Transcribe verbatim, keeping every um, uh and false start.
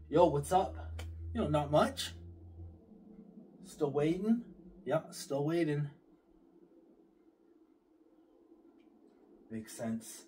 Yo, what's up? You know, not much. Still waiting. Yeah, still waiting. Makes sense.